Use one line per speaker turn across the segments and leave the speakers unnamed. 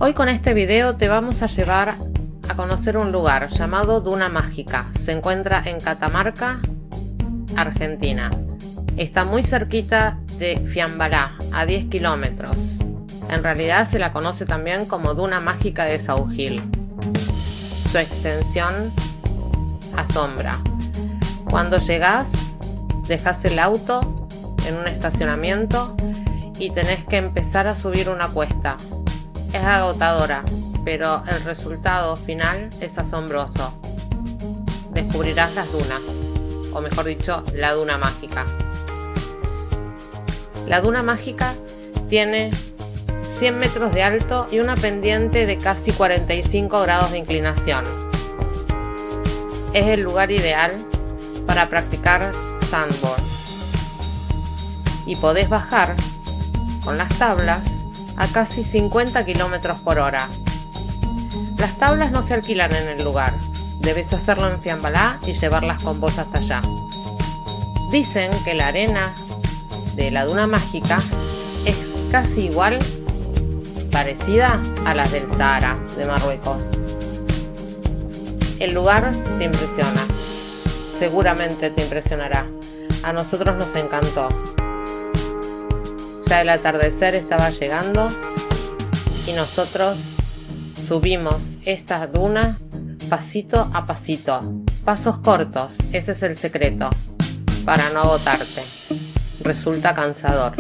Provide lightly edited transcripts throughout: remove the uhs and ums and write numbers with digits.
Hoy con este video te vamos a llevar a conocer un lugar llamado Duna Mágica. Se encuentra en Catamarca, Argentina. Está muy cerquita de Fiambalá, a 10 kilómetros. En realidad se la conoce también como Duna Mágica de Saúl Gil. Su extensión asombra. Cuando llegás, dejás el auto en un estacionamiento y tenés que empezar a subir una cuesta. Es agotadora, pero el resultado final es asombroso. Descubrirás las dunas, o mejor dicho, la Duna Mágica. La Duna Mágica tiene 100 metros de alto y una pendiente de casi 45 grados de inclinación. Es el lugar ideal para practicar sandboard. Y podés bajar con las tablas a casi 50 km por hora. Las tablas no se alquilan en el lugar, debes hacerlo en Fiambalá y llevarlas con vos hasta allá. Dicen que la arena de la Duna Mágica es casi igual, parecida a las del Sahara de Marruecos. El lugar te impresiona, seguramente te impresionará. A nosotros nos encantó. Ya el atardecer estaba llegando y nosotros subimos esta duna pasito a pasito, pasos cortos. Ese es el secreto para no agotarte. Resulta cansador.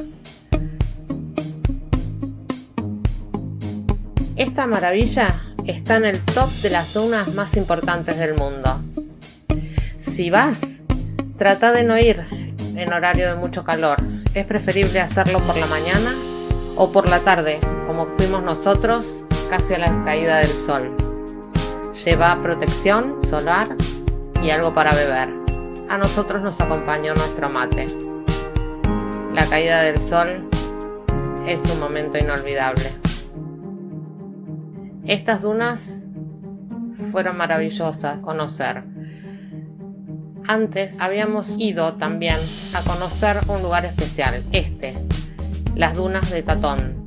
Esta maravilla está en el top de las dunas más importantes del mundo. Si vas, trata de no ir en horario de mucho calor. Es preferible hacerlo por la mañana o por la tarde, como fuimos nosotros, casi a la caída del sol. Lleva protección solar y algo para beber. A nosotros nos acompañó nuestro mate. La caída del sol es un momento inolvidable. Estas dunas fueron maravillosas conocer. Antes habíamos ido también a conocer un lugar especial, las dunas de Tatón,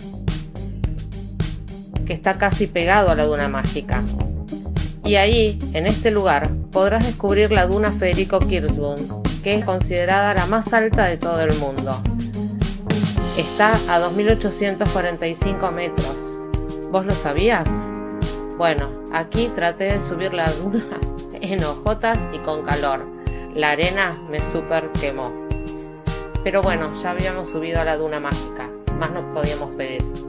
que está casi pegado a la Duna Mágica. Y ahí, en este lugar, podrás descubrir la Duna Federico Kirchbaum, que es considerada la más alta de todo el mundo. Está a 2.845 metros. ¿Vos lo sabías? Bueno, aquí traté de subir la duna en hojotas y con calor. La arena me súper quemó. Pero bueno, ya habíamos subido a la Duna Mágica. Más nos podíamos pedir.